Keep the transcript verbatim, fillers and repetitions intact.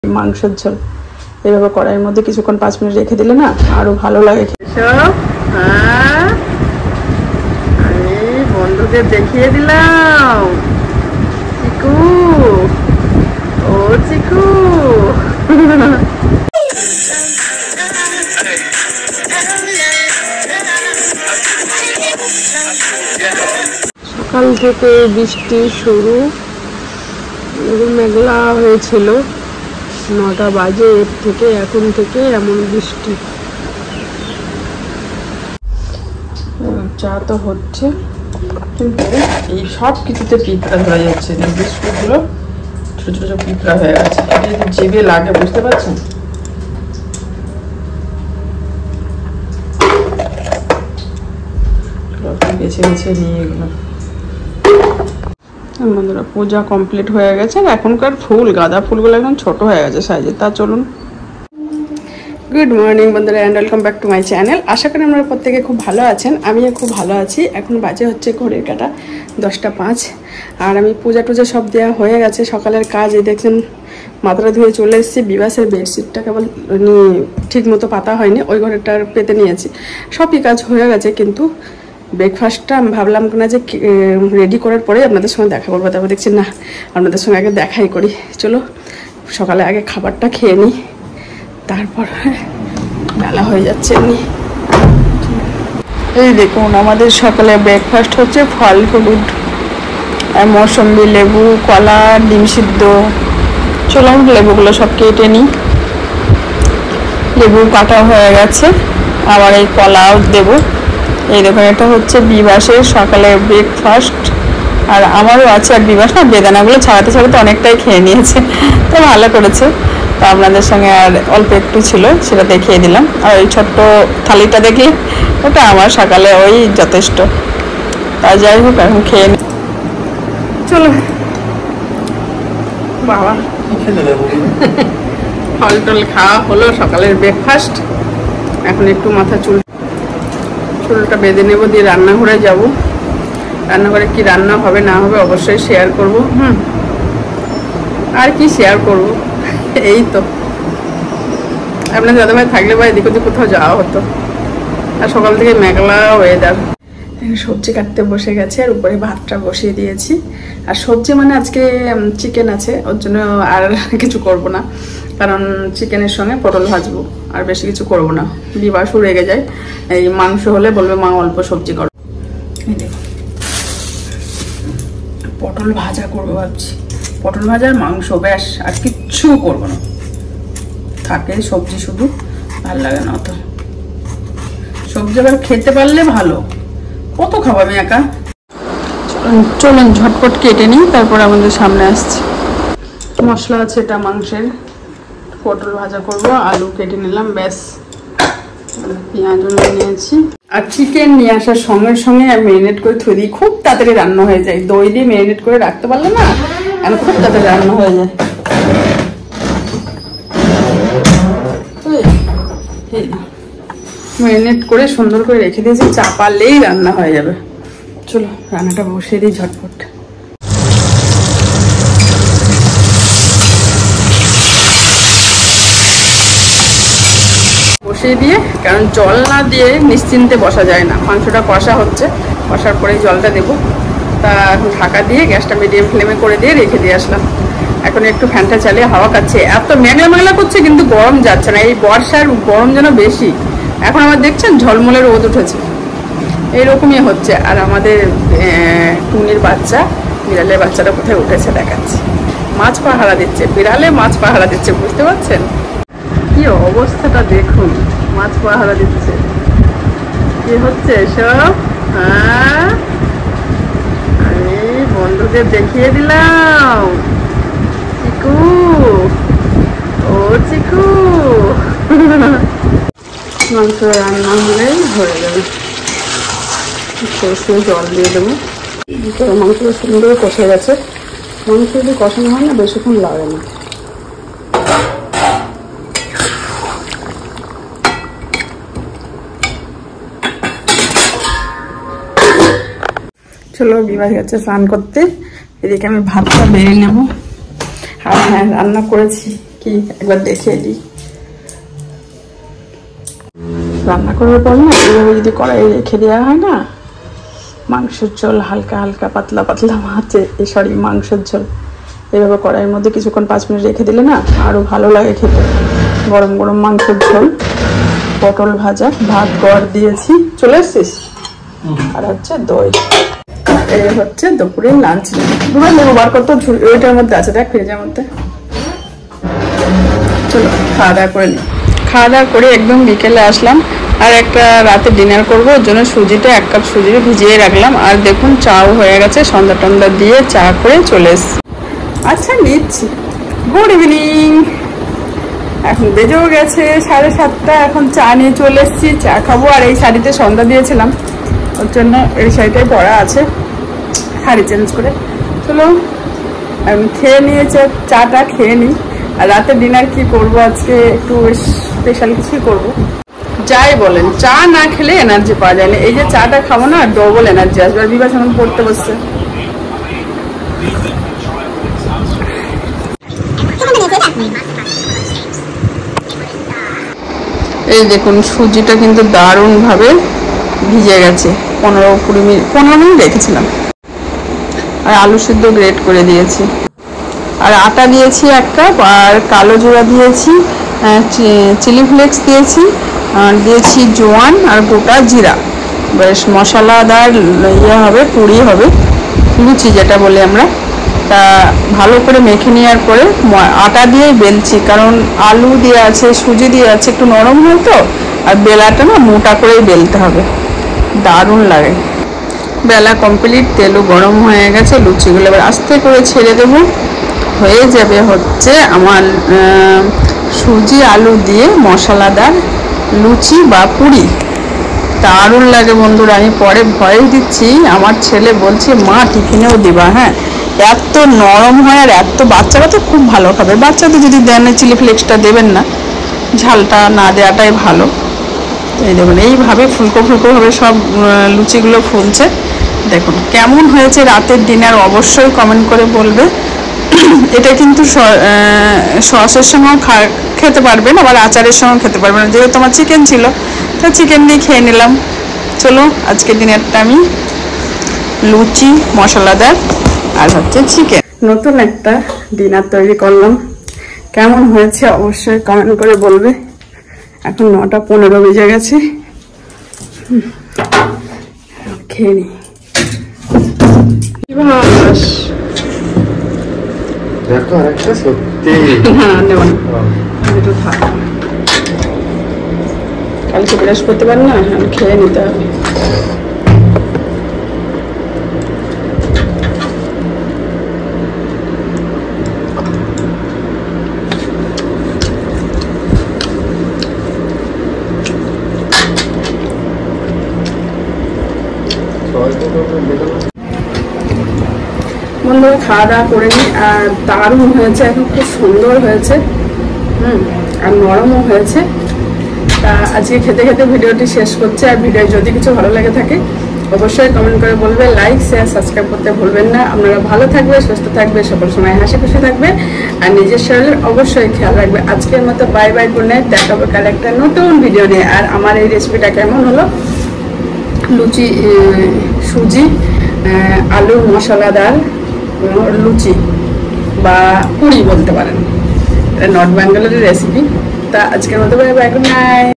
মাংসের ঝোল এইভাবে কড়াইয়ের মধ্যে কিছুক্ষণ পাঁচ মিনিট রেখে দিলে না আরো ভালো লাগে। হ্যাঁ আমি বন্ধুদের দেখিয়ে দিলাম চিকু, ও চিকু সকাল থেকে বৃষ্টি শুরু, মেঘলা হয়েছিল, নটা বাজে এর থেকে এখন থেকে এমন বৃষ্টি। চা তো হচ্ছে কিন্তু এই সব কিছুতে পিঁপড়া ধরা যাচ্ছে না, বিস্কুটগুলো ছোট ছোট পিঁপড়া হয়ে গেছে, এটা যদি জিভে লাগে বুঝতে পারছেন। বেছে বেছে নিয়ে এগুলো। বন্ধুরা পূজা কমপ্লিট হয়ে গেছে, এখনকার ফুল গাঁদা ফুলগুলো এখন ছোট হয়ে গেছে সাইজে। তা চলুন, গুড মর্নিং বন্ধুরা and welcome back to my channel. আশা করি আপনারা প্রত্যেকে খুব ভালো আছেন, আমিও খুব ভালো আছি। এখন বাজে হচ্ছে ঘড়ির কাঁটা দশটা পাঁচ, আর আমি পূজা টুজা সব দেওয়া হয়ে গেছে। সকালের কাজ এই দেখছেন, মাথাটা ধুয়ে চলে এসেছি। বিবাসের বেডশিটটা কেবল ঠিক মতো পাতা হয়নি, ওই ঘরেরটা পেতে নিয়েছি। সবই কাজ হয়ে গেছে, কিন্তু ব্রেকফাস্টটা আমি ভাবলাম না যে রেডি করার পরে আপনাদের সঙ্গে দেখা করবো। তারপর দেখছি না, আপনাদের সঙ্গে আগে দেখাই করি। চলো সকালে আগে খাবারটা খেয়ে নিই, তারপর বেলা হয়ে যাচ্ছে এমনি। এই দেখুন আমাদের সকালে ব্রেকফাস্ট হচ্ছে ফল হলুদ, মৌসম্বি, লেবু, কলা, ডিম সিদ্ধ। চলো লেবুগুলো সব কেটে নিই। লেবু কাটা হয়ে গেছে, আবার এই কলাও দেবো। এই দেখুন এটা হচ্ছে বিবাসের সকালে ব্রেকফাস্ট, আর আমারও আছে। আর বিবাস না বেদানাগুলো ছাড়াতে ছাড়াতে অনেকটাই খেয়ে নিয়েছে, তো ভালো করেছে। তো আপনাদের সঙ্গে আর অল্প একটু ছিল, সেটা দেখিয়ে দিলাম। আর ওই ছোট্ট থালিটা দেখলে ওটা আমার সকালে ওই যথেষ্ট। তা যাই হোক এখন খেয়ে নি। চলো বাবা ফল টল খাওয়া হলো, সকালের ব্রেকফাস্ট। এখন একটু মাথা চুল চুলটা বেঁধে নেবো, দিয়ে রান্নাঘরে যাব। রান্নাঘরে কি রান্না হবে না হবে অবশ্যই শেয়ার করব। হুম আর কি শেয়ার করব, এই তো আপনার দাদাভাই থাকলে বা এদিক ওদিক কোথাও যাওয়া হতো। আর সকাল থেকে মেঘলা ওয়েদার। সবজি কাটতে বসে গেছে, আর উপরে ভাতটা বসিয়ে দিয়েছি। আর সবজি মানে আজকে চিকেন আছে, ওর জন্য আর কিছু করব না, কারণ চিকেনের সঙ্গে পটল ভাজবো, আর বেশি কিছু করব না। বিবাসও রেগে যায়, এই মাংস হলে বলবে মা অল্প সবজি করো। এই দেখো পটল ভাজা করবো ভাবছি, পটল ভাজার মাংস, ব্যাস আর কিচ্ছু করবো না। থাকে সবজি শুধু, ভাল লাগে না অত সবজি, আবার খেতে পারলে ভালো। কত খাবো আমি একা। চলুন ঝটপট কেটে নিই, তারপর আমাদের সামনে আসছি। মশলা আছে এটা মাংসের, পটল ভাজা করব, আলু কেটে নিলাম, ব্যাস। পেঁয়াজও নিয়ে নিয়েছি। আর চিকেন নিয়ে আসার সঙ্গে সঙ্গে আমি ম্যারিনেট করে থুয়ে দিই, খুব তাড়াতাড়ি রান্না হয়ে যায়। দই দিয়ে ম্যারিনেট করে রাখতে পারলে না এখন খুব তাড়াতাড়ি রান্না হয়ে যায়। ম্যারিনেট করে সুন্দর করে রেখে দিয়েছি, চাপালেই রান্না হয়ে যাবে। চলো রান্নাটা বসিয়ে দিই ঝটপট। বসিয়ে দিয়ে, কারণ জল না দিয়ে নিশ্চিন্তে বসা যায় না। মাংসটা কষা হচ্ছে, কষার পরে জলটা দেবো। তা এখন ঢাকা দিয়ে গ্যাসটা মিডিয়াম ফ্লেমে করে দিয়ে রেখে দিয়ে আসলাম। এখন একটু ফ্যানটা চালিয়ে হাওয়া খাচ্ছে। এত মেঘলা মেঘলা করছে কিন্তু গরম যাচ্ছে না। এই বর্ষার গরম যেন বেশি। এখন আবার দেখছেন ঝলমলে রোদ উঠেছে, এইরকমই হচ্ছে। আর আমাদের টুনির বাচ্চা, বিড়ালের বাচ্চাটা কোথায় উঠেছে দেখাচ্ছে, মাছ পাহারা দিচ্ছে। বিড়ালে মাছ পাহারা দিচ্ছে, বুঝতে পারছেন কি অবস্থাটা দেখুন, মাছ পাহারা দিচ্ছে। কি হচ্ছে এসব? হ্যাঁ আমি বন্ধুদের দেখিয়ে দিলাম চিকু, ও চিকু। মাংস রান্না হলেই হয়ে যাবে, কষিয়ে জল দিয়ে দেবো। মাংসটা সুন্দর কষে গেছে। মাংস যদি কষানো হয় না বেশিক্ষণ লাগে না। চলো বিবাহ গেছে স্নান করতে, এদিকে আমি ভাতটা বেড়ে নেব। আর হ্যাঁ রান্না করেছি কি একবার দেখিয়ে দিই। রান্না করার পর না এইভাবে যদি কড়াই রেখে দেওয়া হয় না, মাংসের ঝোল হালকা হালকা পাতলা পাতলা মাছে সরি মাংসের ঝোল এভাবে কড়াইয়ের মধ্যে কিছুক্ষণ পাঁচ মিনিট রেখে দিলে না আরও ভালো লাগে খেতে। গরম গরম মাংসের ঝোল, পটল ভাজা, ভাত গড় দিয়েছি, চলে এসছিস, আর হচ্ছে দই। এই হচ্ছে দুপুরের লাঞ্চ। দুবার লেবু বার করতে ওইটার মধ্যে আছে, দেখ ফ্রিজের মধ্যে। চলো খাওয়া দাওয়া করে নিই। খাওয়া দাওয়া করে একদম বিকেলে আসলাম, আর একটা রাতে ডিনার করবো, ওর জন্য সুজিটা এক কাপ সুজি ভিজিয়ে রাখলাম। আর দেখুন চাও হয়ে গেছে, সন্ধ্যা টন্দা দিয়ে চা করে চলে এসছি। আচ্ছা নিচ্ছি। Good evening. এখন বেজেও গেছে সাড়ে সাতটা, এখন চা নিয়ে চলে এসছি, চা খাবো। আর এই শাড়িতে সন্ধ্যা দিয়েছিলাম, ওর জন্য এই শাড়িটাই পরা আছে, শাড়ি চেঞ্জ করে। চলো আমি খেয়ে নিয়েছে, চাটা খেয়ে নিই। আর রাতে ডিনার কি করব আজকে, একটু স্পেশাল কিছুই করব। যাই বলেন, চা না খেলে এনার্জি পাওয়া যায় না। এই যে চাটা খাবো না, ডবল এনার্জি আসবে। আর বিবাস এখন পড়তে বসছে। এই দেখুন সুজিটা কিন্তু দারুণ ভাবে ভিজে গেছে, পনেরো কুড়ি মিনিট পনেরো মিনিট রেখেছিলাম। আর আলু সিদ্ধ গ্রেট করে দিয়েছি, আর আটা দিয়েছি এক কাপ, আর কালো জিরা দিয়েছি, চিলি ফ্লেক্স দিয়েছি, আর দিয়েছি জোয়ান আর গোটা জিরা। বেশ মশলাদার ইয়ে হবে, পুরি হবে, লুচি যেটা বলি আমরা। তা ভালো করে মেখে নেওয়ার পরে আটা দিয়ে বেলছি, কারণ আলু দিয়ে আছে, সুজি দিয়ে আছে, একটু নরম হয় তো। আর বেলাটা না মোটা করেই বেলতে হবে, দারুণ লাগে। বেলা কমপ্লিট, তেলও গরম হয়ে গেছে। লুচিগুলো এবার আস্তে করে ছেড়ে দেবো। হয়ে যাবে হচ্ছে আমার সুজি আলু দিয়ে মশলাদার লুচি বা পুরি, দারুণ লাগে বন্ধুরা। আমি পরে ভয় দিচ্ছি, আমার ছেলে বলছে মা টিফিনেও দিবা। হ্যাঁ, এত নরম হয়, আর এত বাচ্চারা তো খুব ভালো খাবে। বাচ্চাদের যদি দেন চিলি ফ্লেক্সটা দেবেন না, ঝালটা না দেওয়াটাই ভালো। এই দেখুন এইভাবে ফুলকো ফুলকোভাবে সব লুচিগুলো ফুলছে। দেখুন কেমন হয়েছে রাতের ডিনার, অবশ্যই কমেন্ট করে বলবে। এটা কিন্তু সসের সঙ্গেও খেতে পারবেন, আবার আচারের সঙ্গেও খেতে পারবেন। যেহেতু আমার চিকেন ছিল, তা চিকেন দিয়ে খেয়ে নিলাম। চলো আজকে ডিনারটা আমি লুচি মশলাদার আর হচ্ছে চিকেন, নতুন একটা ডিনার তৈরি করলাম। কেমন হয়েছে অবশ্যই কমেন্ট করে বলবে। এখন নটা পনেরো বেজে গেছে, খেয়ে নি। দেখো আরেকটা সত্যি না নেব না, একটু থাক, কালকে বৃহস্পতিবার না, আমি খেয়ে নিতে হবে। বন্ধুরা খাওয়া দাওয়া করে নিই, আর দারুণ হয়েছে, এখন খুব সুন্দর হয়েছে, হুম আর নরমও হয়েছে। তা আজকে খেতে খেতে ভিডিওটি শেষ করছে। আর ভিডিও যদি কিছু ভালো লাগে থাকে অবশ্যই কমেন্ট করে বলবে, লাইক শেয়ার সাবস্ক্রাইব করতে ভুলবেন না। আপনারা ভালো থাকবে, সুস্থ থাকবে, সকল সময় হাসি খুশি থাকবে, আর নিজের শরীরের অবশ্যই খেয়াল রাখবে। আজকের মতো বাই বাই, গুড নাইট, দেখা হবে কাল একটা নতুন ভিডিও নিয়ে। আর আমার এই রেসিপিটা কেমন হলো, লুচি সুজি আলু মশলাদার লুচি বা পুরি বলতে পারেন, এটা নর্থ বেঙ্গলের রেসিপি। তা আজকের মতো বাই বাই, গুড নাইট।